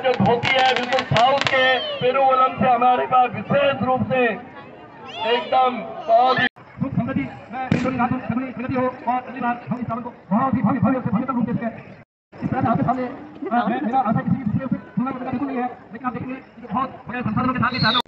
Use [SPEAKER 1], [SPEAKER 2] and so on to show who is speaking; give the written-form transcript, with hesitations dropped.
[SPEAKER 1] जो धोती है बिल्कुल साउथ के पेरुवलम से हमारे पास विशेष रूप से एकदम बहुत ही
[SPEAKER 2] संगति हो और अगली बार हम इस सावन को बहुत ही भव्य से भव्यतम रूप से इस तरह से आपके सामने मेरा आशा किसी दूसरे से सुनना करने का बिल्कुल नहीं है, लेकिन आप देखेंगे कि बहुत बड़े संसाधनों के साथ ही चालू